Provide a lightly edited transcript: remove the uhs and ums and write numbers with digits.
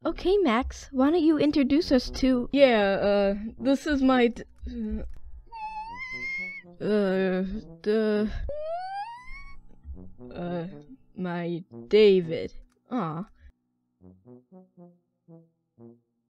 Okay, Max, why don't you introduce us to... Yeah, this is my the my David. Aw.